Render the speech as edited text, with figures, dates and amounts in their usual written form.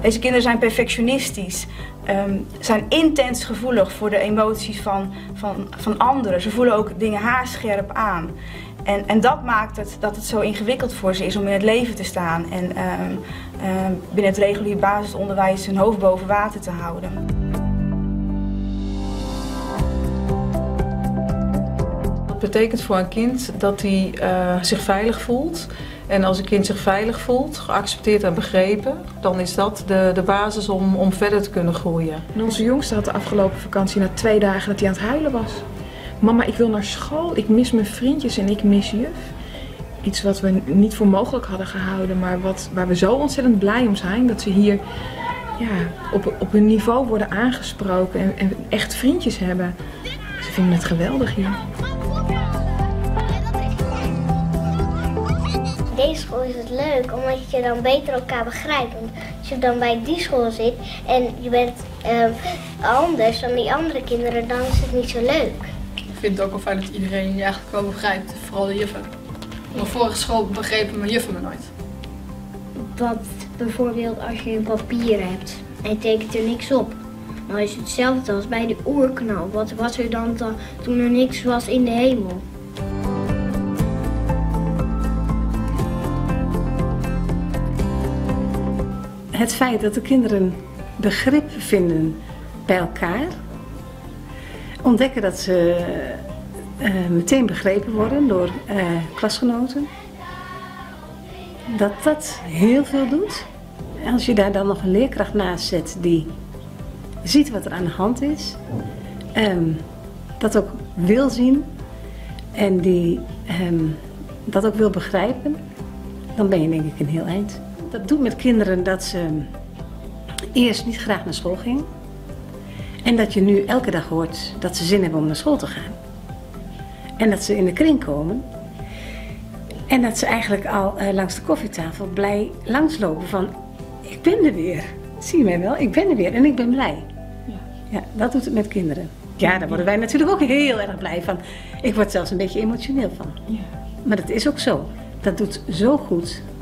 Deze kinderen zijn perfectionistisch, zijn intens gevoelig voor de emoties van anderen. Ze voelen ook dingen haarscherp aan. En dat maakt dat het zo ingewikkeld voor ze is om in het leven te staan en binnen het regulier basisonderwijs hun hoofd boven water te houden. Dat betekent voor een kind dat hij zich veilig voelt. En als een kind zich veilig voelt, geaccepteerd en begrepen, dan is dat de basis om verder te kunnen groeien. En onze jongste had de afgelopen vakantie na 2 dagen dat hij aan het huilen was. Mama, ik wil naar school, ik mis mijn vriendjes en ik mis juf. Iets wat we niet voor mogelijk hadden gehouden, maar waar we zo ontzettend blij om zijn. Dat ze hier op hun niveau worden aangesproken en echt vriendjes hebben. Ze vinden het geweldig hier. Deze school is het leuk, omdat je dan beter elkaar begrijpt. Want als je dan bij die school zit en je bent anders dan die andere kinderen, dan is het niet zo leuk. Ik vind het ook wel fijn dat iedereen je eigenlijk wel begrijpt, vooral de juffen. Op mijn vorige school begrepen mijn juffen me nooit. Dat bijvoorbeeld als je een papier hebt en je tekent er niks op, dan is het hetzelfde als bij de oerknal. Wat was er dan toen er niks was in de hemel? Het feit dat de kinderen begrip vinden bij elkaar, ontdekken dat ze meteen begrepen worden door klasgenoten, dat heel veel doet. En als je daar dan nog een leerkracht naast zet die ziet wat er aan de hand is, dat ook wil zien en die dat ook wil begrijpen, dan ben je denk ik een heel eind. Dat doet met kinderen dat ze eerst niet graag naar school gingen. En dat je nu elke dag hoort dat ze zin hebben om naar school te gaan. En dat ze in de kring komen. En dat ze eigenlijk al langs de koffietafel blij langslopen van, ik ben er weer. Zie je mij wel? Ik ben er weer en ik ben blij. Ja, dat doet het met kinderen. Ja, daar worden wij natuurlijk ook heel erg blij van. Ik word zelfs een beetje emotioneel van. Maar dat is ook zo. Dat doet zo goed.